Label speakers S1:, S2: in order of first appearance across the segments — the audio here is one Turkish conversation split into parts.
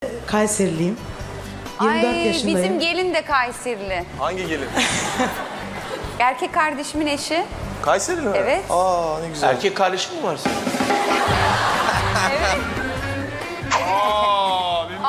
S1: Kayseriliyim. 24
S2: Ay,
S1: yaşındayım.
S2: bizim gelin de Kayserili.
S3: Hangi gelin?
S2: Erkek kardeşimin eşi.
S3: Kayseri mi?
S2: Evet.
S3: Aa ne güzel.
S4: Erkek kardeşin mi var senin?
S2: Evet.
S5: Bilmiyorsun.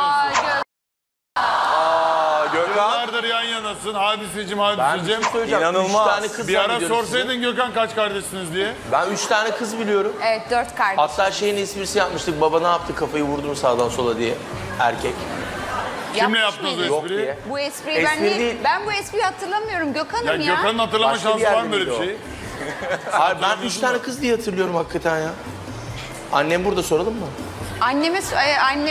S3: Gökhan.
S5: Yıllardır yan yanasın. Hadiseciğim,
S4: Ben bir
S5: hadiseciğim.
S4: şey söyleyeceğim.
S3: İnanılmaz.
S4: 3 tane kız
S5: Bir ara
S4: zannediyorum sizi.
S5: sorsaydın Gökhan kaç kardeşsiniz diye.
S4: Ben 3 tane kız biliyorum.
S2: Evet, 4 kardeş.
S4: Hatta şeyin esprisi yapmıştık. Baba ne yaptı kafayı vurdum sağdan sola diye. Erkek.
S5: Kimle
S2: Yapmış
S5: yaptınız
S2: mıydın?
S5: o
S4: Yok
S5: espriyi?
S4: diye.
S2: Bu espriyi
S4: Espri değil.
S2: ben bu espriyi hatırlamıyorum Gökhan'ım
S5: Ya
S2: ya.
S5: Gökhan'ın hatırlama
S4: Başka bir
S5: şansı var
S4: yerde
S5: mı böyle bir
S4: miydi o?
S5: şey?
S4: Hayır ben 3 tane kız diye hatırlıyorum hakikaten ya. Annem burada soralım mı?
S2: Annem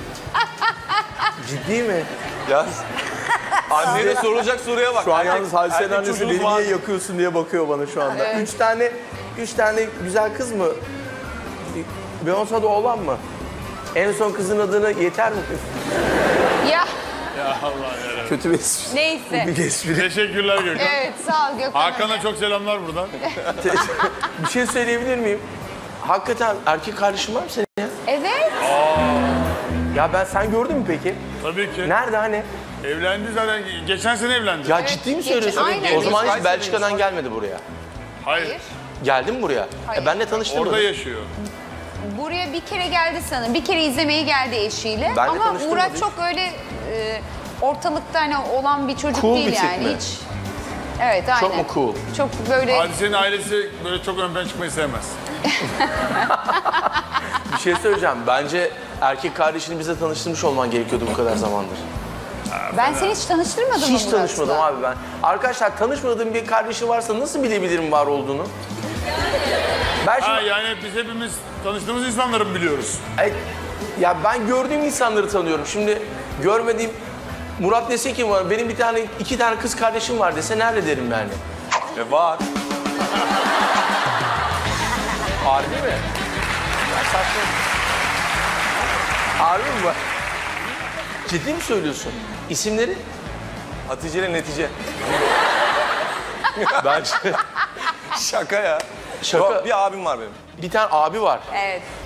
S4: Ciddi mi?
S3: Ya annene sorulacak soruya bak.
S4: Şu an yalnız Hadise'nin
S3: erkek
S4: annesi
S3: çocuğunuz
S4: beni
S3: var.
S4: niye yakıyorsun diye bakıyor bana şu anda. 3 tane güzel kız mı? Beyoncé'da oğlan mı? En son kızın adını yeter mi?
S2: ya
S5: Ya Allah yarabbim.
S4: Kötü bir espri.
S2: neyse.
S4: Bir espri.
S5: Teşekkürler Gökhan.
S2: Evet, sağ ol Gökhan.
S5: Hakan'a çok selamlar buradan.
S4: Bir şey söyleyebilir miyim? Hakikaten erkek kardeşin var mı senin ya?
S2: Evet.
S4: Ya sen gördün mü peki?
S5: Tabii ki.
S4: Nerede hani?
S5: Evlendi zaten. Geçen sene evlendi.
S4: Ya ciddi mi
S2: geçen-
S4: söylüyorsun?
S2: aynen.
S4: O zaman hiç
S3: Kayseri'ymiş.
S4: Belçika'dan gelmedi buraya.
S5: Hayır.
S4: Geldi mi buraya?
S2: Hayır.
S4: Benle tanıştırmadın.
S5: Orada yaşıyor.
S2: Buraya bir kere geldi sanırım. Bir kere izlemeye geldi eşiyle.
S4: Ben de
S2: Ama
S4: tanıştırmadım
S2: Murat
S4: hiç.
S2: çok öyle ortalıkta hani olan bir çocuk
S4: Cool
S2: değil
S4: bir tip
S2: yani
S4: mi?
S2: hiç. Evet, aynen.
S4: Çok mu cool?
S2: Çok böyle
S5: Hadise'nin ailesi böyle çok ön plana çıkmayı sevmez.
S4: Bir şey söyleyeceğim. Bence erkek kardeşini bize tanıştırmış olman gerekiyordu bu kadar zamandır.
S2: ben seni hiç tanıştırmadım mı
S4: Hiç
S2: Murat'la?
S4: tanışmadım abi ben. Arkadaşlar tanışmadığım bir kardeşi varsa nasıl bilebilirim var olduğunu? Ben
S5: Ha
S4: şimdi...
S5: yani biz hepimiz tanıştığımız insanları mı biliyoruz?
S4: Ya ben gördüğüm insanları tanıyorum. Şimdi görmediğim... Murat dese ki var, benim 2 tane kız kardeşim var dese nerede derim yani?
S3: Var.
S4: Harbi mi? Ya saçma. Harbi mi bu? Ciddi mi söylüyorsun? İsimleri?
S3: Hatice ile Netice.
S4: Bence
S3: Şaka ya.
S4: Şaka.
S3: Yok, bir abim var benim.
S4: bir tane abi var.
S2: Evet.